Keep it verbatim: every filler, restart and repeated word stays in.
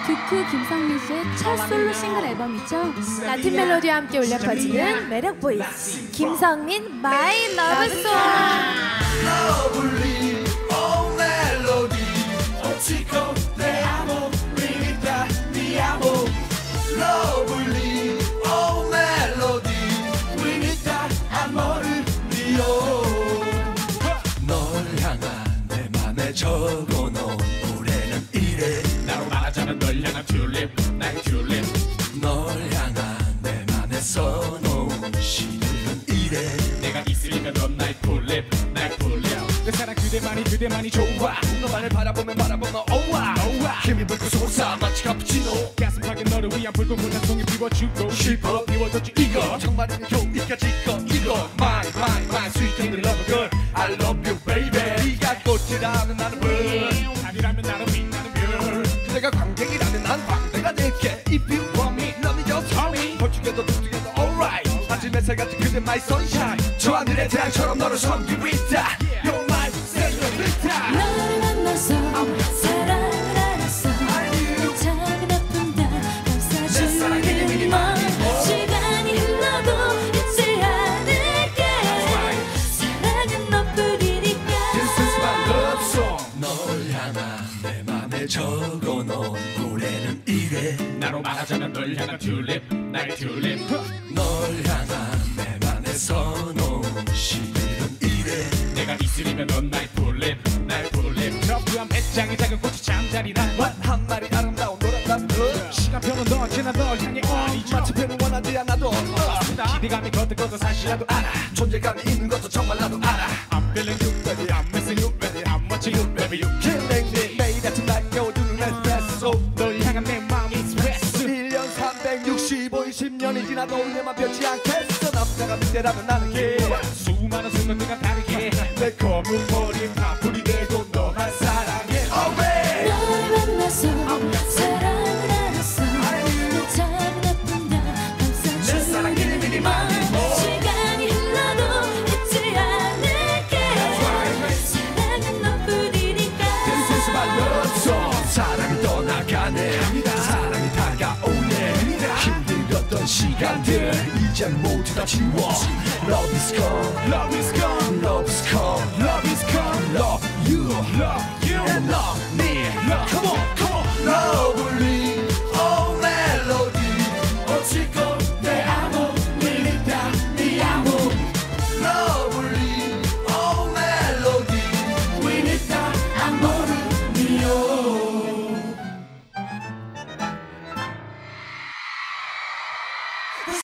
득크 김상민 씨의 첫 솔로 싱글 앨범이죠. 라틴 멜로디와 함께 울려 퍼지는 매력 보이스 김성민 My Love Song. Lovely, oh melody, oh chico, te amo, Rinita, mi amo. Lovely, oh melody, Rinita, amor mio. 널 향한 내 맘에 적어놓은 노래는 이래. 나로 말하자면 널 향한 튤립, 나의 튤립. 널 향한 내 맘에 써놓은 시들은 이래. 내가 있으니까 넌 나의 풀립, 나의 풀립. 내 사랑 그대만이 그대만이 좋아. 너만을 바라보면 바라보면 오와 오와 힘이 불고 솟아 마치 카푸치노. 가슴팍에 너를 위한 붉은 물한송이 비워주고 싶어 비워줬지 이거 정말이면 여기까지 거 이거 My my my sweet and love girl I love you baby. 네가 꽃이라면 나는 bird, 달이라면 나는 빛나는 별. 내가 광택이라면 난 광대가 될게. If you want me 너는 just tell me. 홀쭉해도 툭툭해도 alright. 아침 햇살 같은 그대 my sunshine. 저 하늘의 태양처럼 너를 섬기고 있다. You're my señorita. 너를 만나서 사랑을 알았어. 작은 아픔 다 감싸주는 너. 시간이 흘러도 잊지 않을게. 사랑은 너뿐이니까. This is my love song. 널 향한 내 맘에 적어놓은 노래는 이래. 나로 말하자면 널 향한 튤립, 나의 튤립. 널 향한 내 맘에 써놓은 시들은 이래. 내가 있으면 넌 나의 풀립, 나의 풀립. 저프한 배짱이 작은 꽃이 잠자리라. 한 마리 아름다운 노란 남들. 시간표는 언제나 널 향해 어리죠. 마침표는 원하지 않아도 기대감이 걷어걷어 사실이라도 알아. 존재감이 있는 것도 정말 나도 알아. I'm feeling you baby, I'm missing you baby, I'm watching you baby. You Killing me 매일 아침 날 깨워주는 에스프레소. 널 향한 내 마음이 스트레스. 일 년 삼백육십오 일 십 년이 지나도 내맘 변치 않겠어. 남자가 밑에라면 나는 게 수많은 순간들과 다르게 내 검은 머리 파풀이 되고 너만 사랑해. Always 너를 만나서 사랑을 알았어. 작은 아픔 다 내 사랑 감싸주는 너. 시간이 흘러도 잊지 않을게. 사랑은 너뿐이니까. This is my love song. 사랑이 떠나가네. 사랑이 다가오네. 힘들었던 시간들 이젠 모두 다 지워. Love is gone, Love is gone, love is gone, love is gone. love you, Love you and love me. Love. Come on, come on, love.